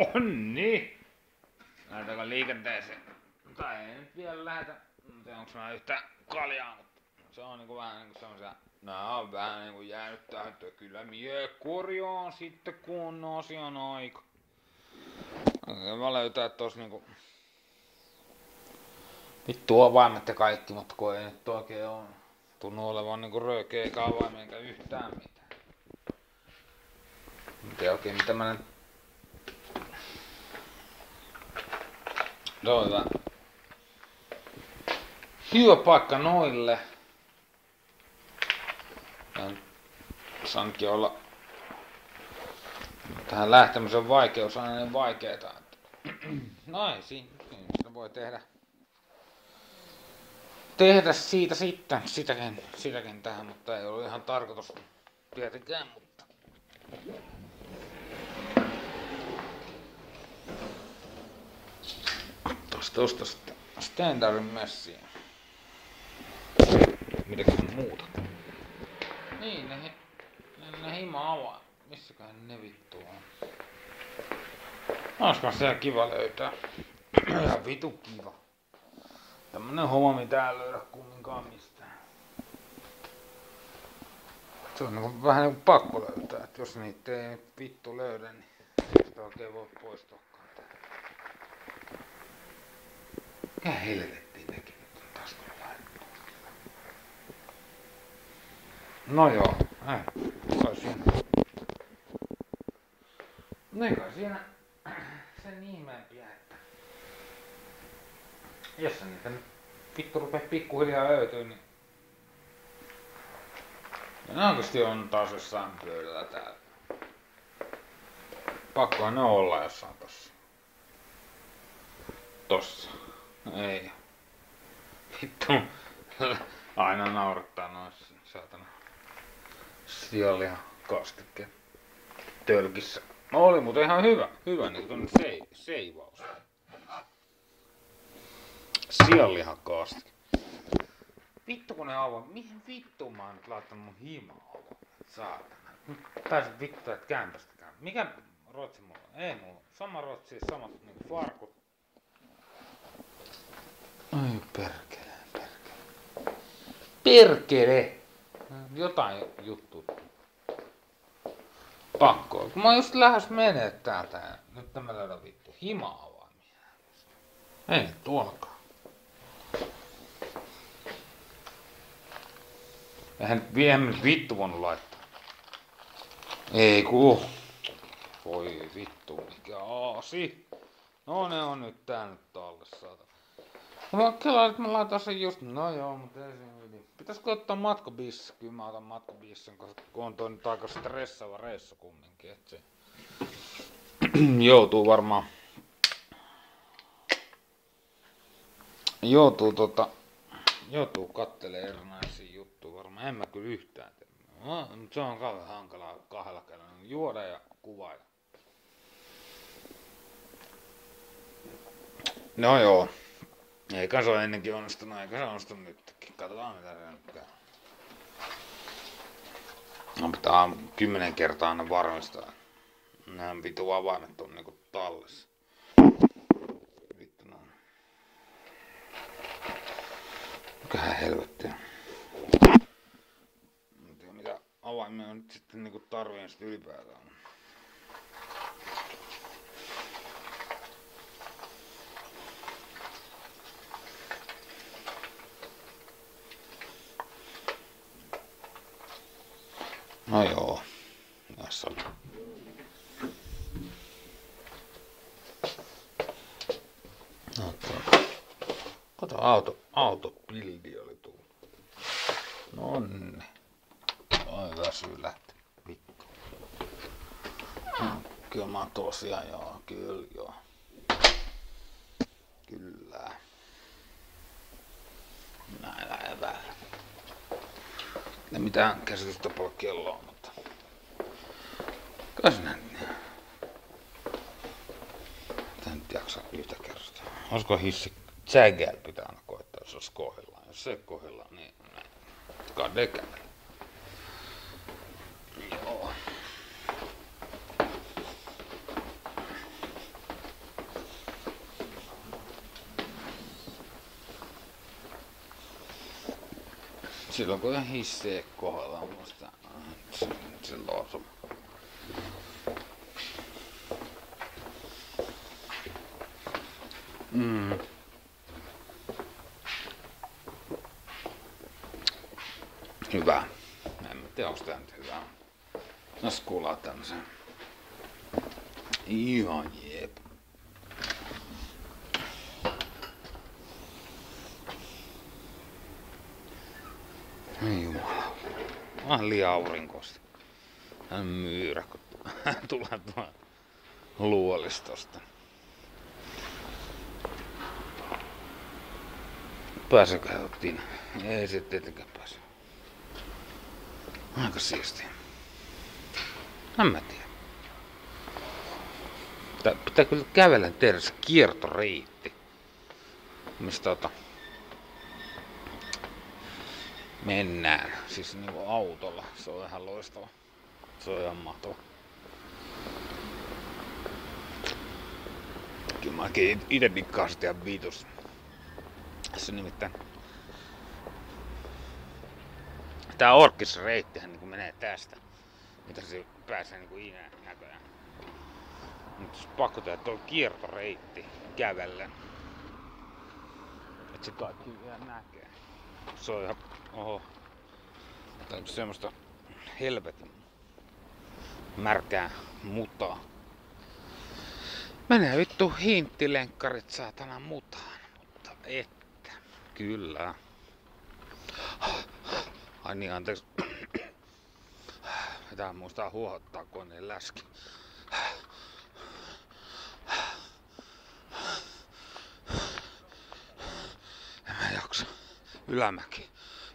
Onni! Lähdetäänkö liikenteeseen? Tai ei nyt vielä lähetä. En tiedä onks mä yhtään kaljaa, mutta se on niinku vähän niinku semmosia. Nää on vähän niinku jäänyt täyttöä. Kyllä mie korjaan sitten kun on asian aika. Mä löytää tos niinku vittu avaimet ja kaikki, mutta kun ei nyt oikein oo. Tunnu olevan niinku röökeä eikä avaimia eikä yhtään mitään. En tiedä oikein mitä mä nyt. Se on hyvä. Hyvä paikka noille. Saankin olla. Tähän lähtemisen vaikeus on aina niin vaikeeta. No ei siinä voi tehdä siitä sitten sitäkin tähän, mutta ei ollut ihan tarkoitus tietenkään, mutta tosta sitten standardin messiä. Mitäköhän muuta? Niin, ne hima-avaa. Missäköhän ne vittu on? Olisikohan siellä kiva löytää. Ihan vitu kiva. Tämmönen homma mitä ei löydä kumminkaan mistään. Se on niinku vähän niinku pakko löytää, että jos niitä ei vittu löydä, niin sitä oikein voi poistuakaan. Mikä helvettiin nekin nyt on taas kun laittaa. No joo, kai siinä. No kai siinä sen ihmeempiä, että jos se niitä nyt vittu rupee pikkuhiljaa löytyy, niin ne oikeesti on taas jossain pöydällä täällä. Pakkohan ne olla jossain tossa. Tossa. Ei. Vittu. Aina naurattaa noissa saatana sianlihan kastikkeen tölkissä. Oli muuten ihan hyvä niin tuonne seivaus. Sianlihan kastike. Vittu kun ne avaa. Mihin vittu mä oon nyt laittanut mun himaa avaa? Saatana. Nyt taisin vittu et kämpästäkään. Mikä rotsi mulla on? Ei mulla. Sama rotsi, samat niinku farkut. Ai perkele. Perkele! Jotain juttu. Pakko. Kun mä oon just lähes menee täältä ja nyt mä löydän vittu hima-avaimia. Ei tuollakaan. Eihän nyt vittu voinut laittaa. Ei ku. Voi vittu mikä aasi. No ne on nyt tää nyt alle saatana. Mä kelaan, että mä laitan sen just. No joo, mutta ei siinä yli. Pitäisikö ottaa matkabissi? Kyllä mä otan matkabissin, koska on toi nyt aika stressaava reissu kumminkin. Et se joutuu varmaan. Joutuu kattelemaan erinäisiä juttuja varmaan. En mä kyllä yhtään tee. No, mutta se on kauhean hankalaa kahdella kerralla juoda ja kuvailla. No joo. Eikä se ole ennenkin onnistunut, eikä se onnistunut nytkin. Katsotaan mitä se nyt käy. No pitää 10 kertaa aina varmistaa. Nämä vitu avaimet on niinku tallessa. Vittu no. Mikähän helvettiä. En tiedä mitä avaimia on nyt sitten niinku tarveen sit ylipäätään. No joo, tässä on. No, kato autopildi oli tullut. Nonni. Oi väsyy lähti. Vittu. Kyllä mä tosiaan joo, kyllä joo. Kyllä. Näillä eväillä. Ei mitään käsitystä paljon kelloa, mutta kai sinä nyt. Tää nyt jaksaa yhtä kertaa. Olisiko hissi Jägäl pitää aina koittaa, jos olisi kohdillaan. Jos se kohdillaan, niin näin. Kadekäällä. Joo. Silloin kun on hisseä kohdalla, muista silloin on hyvä. En mä tiedä, onko tää nyt hyvä. Nas kuulaa tämmösen. Ihan jep. Ei jumala. Vähän liian aurinkoista. Hän myyrä, kun tulee tuolla luolistosta. Pääseekö helvettiin? Ei se tietenkään pääse. Aika siistiä. En mä tiedä. Pitää kyllä kävellä tehdä se kiertoreitti. Mistä mennään. Siis niinku autolla. Se on ihan loistava. Se on ihan mahtava. Kyllä mä ite dikkaan sitä ihan viitus. Se nimittäin tää orkkisreittihän niinku menee tästä. Mitä se pääsee niinku inään näköjään. Mut jos pakko tehdä tuo kiertoreitti kävellen. Et se kaikki vielä näkee. Se on ihan tää on semmoista helvetin märkää mutaa. Menee vittu hinttilenkkarit saatana mutaan. Mutta että. Kyllä. Ai niin, anteeksi. Pitää muistaa huohottaa, kun on niin läski. En mä jaksa. Ylämäki.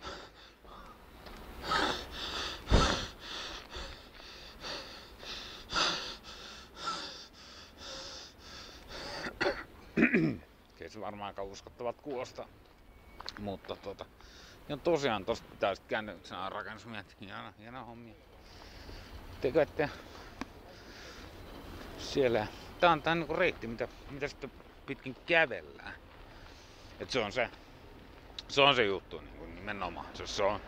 Ei se varmaan aika uskottavat kuulostaa. Mutta ja tosiaan tosta pitää sit käännöksenä rakennusmiehet. Hieno hommia. Teikö ette siellä. Tää on tää niinku reitti, mitä sitten pitkin kävellään. Et se on se juttu niinku nimenomaan. Se on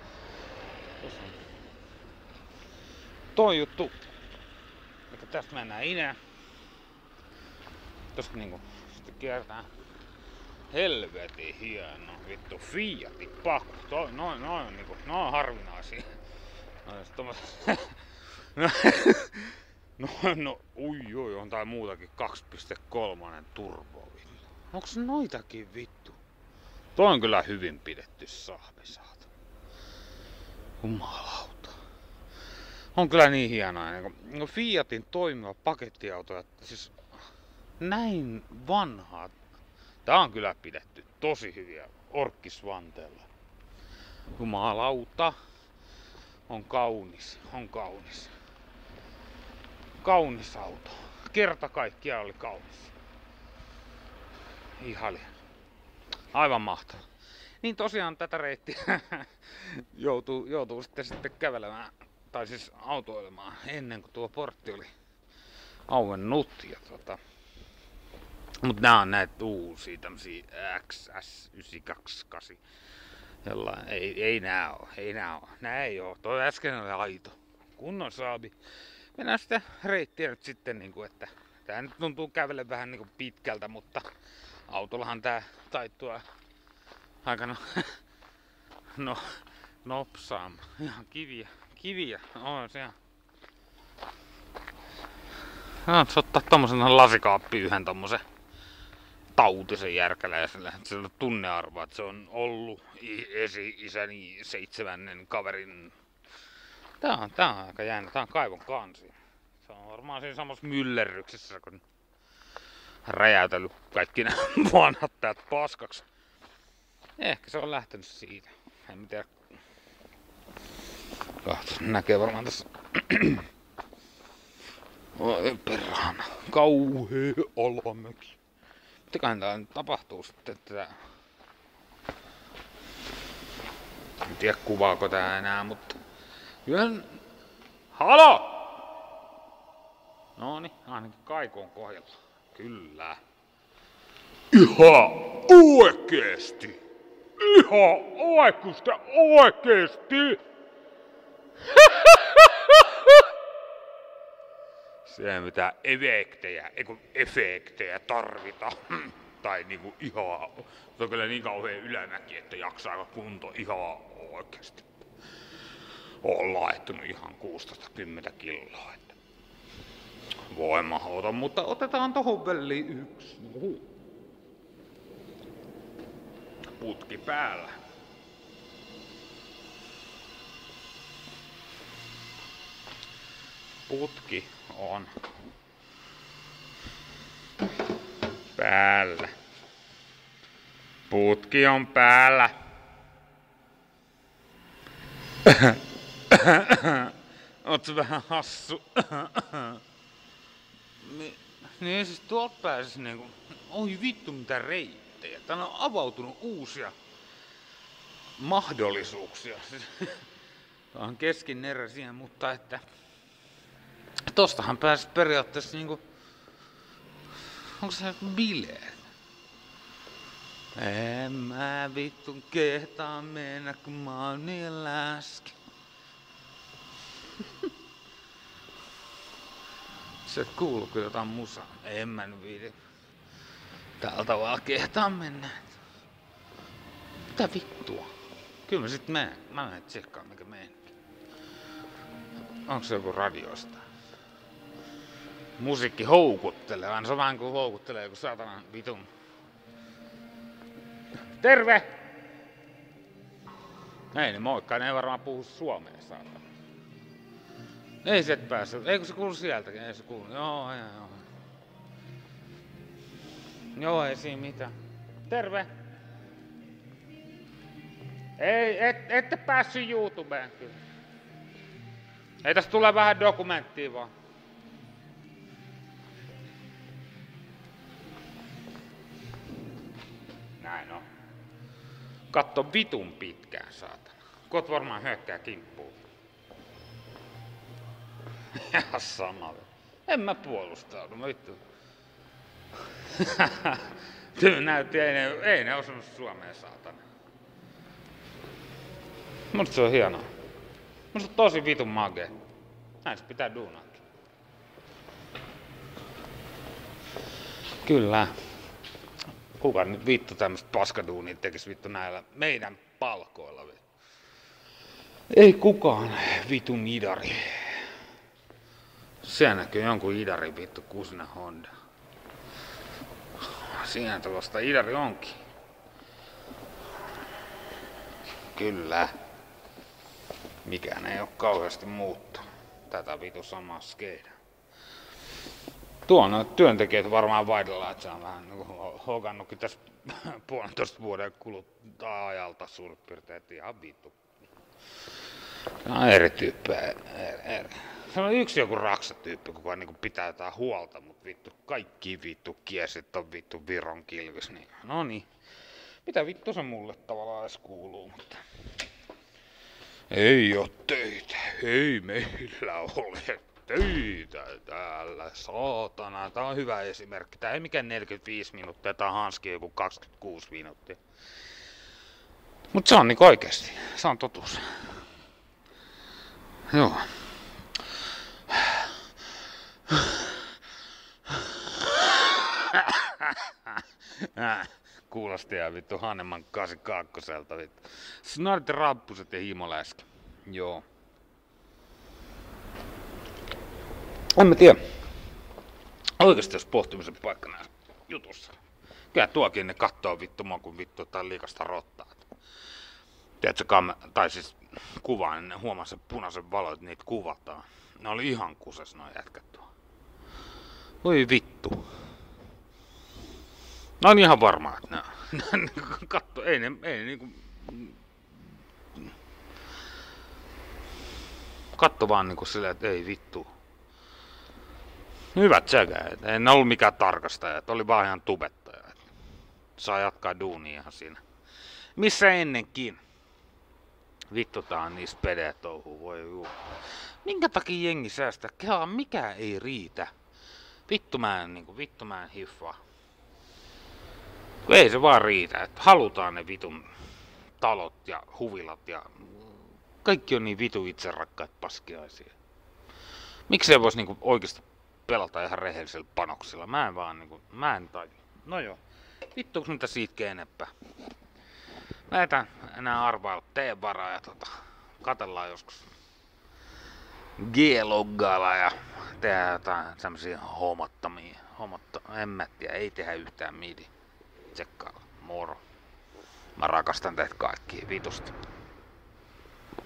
toi juttu. Että tästä mennään inään. Tosta niinku sitten kiertää. Helvetin hieno vittu Fiatin pakku. Noin on niinku, noin on harvinaisia. Ui, on tää muutakin 2.3 turbo. Onks noitakin vittu? Toi on kyllä hyvin pidetty sahvi saata. Jumalauta. On kyllä niin hienoa. Niin Fiatin toimiva pakettiauto. Siis näin vanhaa. Tää on kyllä pidetty tosi hyviä orkkisvanteella. Jumalauta. On kaunis. Kaunis auto. Kerta kaikkiaan oli kaunis. Ihali. Aivan mahtava. Niin tosiaan tätä reittiä joutuu sitten kävelemään, tai siis autoilemaan ennen kuin tuo portti oli auennut. Mut nää on näitä uusia tämmösiä XS928. Jollain ei nää oo. Nää ei oo. Toi äsken oli aito. Kunnon saabi. Mennään sitä reittiä nyt sitten niinku, että tää nyt tuntuu kävelle vähän niinku pitkältä, mutta autollahan tää taittuu aikana nopsaamaan. Ihan kiviä. On se ihan. Se ottaa tommosen lasikaappi yhden tommosen tautisen järkäläisellä. Se on tunnearvoa, että se on ollut esi-isäni 7. kaverin. Tää on aika jännä. Tää on kaivon kansi. Se on varmaan siinä samassa myllerryksessä, kun räjäytellyt kaikki nämä vanhat täät paskaksi. Ehkä se on lähtenyt siitä. En tiedä. Näkee varmaan tässä. Oi perhana. Kauhea alamäki. Mitäköhän täällä nyt tapahtuu sitten, että en tiedä kuvaako tää enää, mutta kyllä. Halo! Noniin, ainakin kaiku on kohdalla. Kyllä. Ihan oikeesti. Ihan oikeesti? Se ei mitään efektejä tarvita. Tai niinku ihan, se on kyllä niin kauhean ylämäki, että jaksaako kunto ihan oikeesti. Oon laittunut ihan 16-10 kiloa. Että voimahoito, mutta otetaan tohon väliin yksi. Putki päällä. Putki on päällä. Putki on päällä. Oot vähän hassu. Niin siis tuolta pääsis niinku... Oi vittu mitä reittejä. Tänne on avautunut uusia mahdollisuuksia. Tää on keskinnerä siihen, mutta että... Tostahan pääsis periaatteessa niinku... Onko se bileet? En mä vittu kehtaa mennä, kun mä oon niin läski. Se kuuluu kyllä jotain musaa. En mä nyt viiti. Täältä vaan kehtaa mennä. Mitä vittua? Kyllä mä sit menen. Mä menen tsekkaan mikä meininki. Onko se joku radiosta? Musiikki houkuttelee. Aina se on vähän kuin houkuttelee joku saatanan vitun. Terve! Ei ne moikkaa, ne ei varmaan puhu suomea saatana. Ei se et päässyt. Ei kun se kuulu sieltäkin, ei se kuulu. Joo. Joo, ei siinä mitään. Terve! Ei, ette päässyt YouTubeen kyllä. Ei tästä tule vähän dokumenttia vaan. Näin on. Katso vitun pitkään, saatana. Kot varmaan hyökkää kimppuun. Ihan sama. En mä puolustaudu, mä vittu. Työ näytti, ei ne osannut suomea, saatana. Musta se on hienoa. Musta on tosi vitun magee. Näin se pitää duunaakin. Kyllä. Kuka nyt vittu tämmöstä paskaduunia tekis vittu näillä meidän palkoilla vittu? Ei kukaan vitun idari. Siellä näkyy jonkun idari vittu kusina Honda. Siinä tuosta idari onkin. Kyllä. Mikään ei oo kauheasti muuttunut. Tätä vitu samaa skeidaa. Tuon työntekijät varmaan vaihdellaan, että se on vähän hokannutkin tässä 1,5 vuoden kuluttaa ajalta suurin piirtein ihan vittu. Se on eri tyyppejä. Se on yksi joku raksatyyppi, kuka niinku pitää jotain huolta, mut vittu kaikki vittu kiesit on vittu Viron kilvis. Niin. No niin. Mitä vittu se mulle tavallaan edes kuuluu, mutta... Ei oo töitä. Ei meillä ole töitä täällä, saatana. Tää on hyvä esimerkki. Tää ei mikään 45 minuuttia, tää on Hanski joku 26 minuuttia. Mut se on niinku oikeesti, se on totuus. Joo. Kuulosti ihan vittu Hanneman 82 vittu. Snarit, rappuset ja himoläski. Joo. En mä tiedä. Oikeesti jos pohtimisen paikka näissä jutussa. Kyllä tuokin ne kattoo vittu mua kuin vittu jotain liikasta rottaa. Tiedätkö tai siis kuvaan, niin ne huomasi sen punaisen valo, että niitä kuvataan. Ne oli ihan kuses noi jätkät tuo. Voi vittu. Mä oon ihan varma, että ne katso, ei niinku... Katso vaan niinku silleen, että ei vittu. Hyvät tsäkäjät, ei ne ollut mikään tarkastajat, oli vaan ihan tubettajat. Saa jatkaa duunia ihan siinä. Missä ennenkin? Vittu tää on niistä pedeä touhuu, voi juu. Minkä takia jengi säästää? Kela, mikä ei riitä. Vittu mä en hiffaa. Ei se vaan riitä, että halutaan ne vitun talot ja huvilat ja kaikki on niin vitu itserakkaita paskiaisia. Miksi ei vois niinku oikeesti pelata ihan rehellisellä panoksilla? Mä en vaan niinku, mä en taju. No joo, vittuuks mitä siitä enempää. Mä etän enää arvailla teidän varaa ja katellaan joskus G-loggailla ja tehdään jotain semmosia hommattomia. En mä tiedä, ei tehdä yhtään midi. Tsekkailla. Moro. Mä rakastan teitä kaikkia vitusti.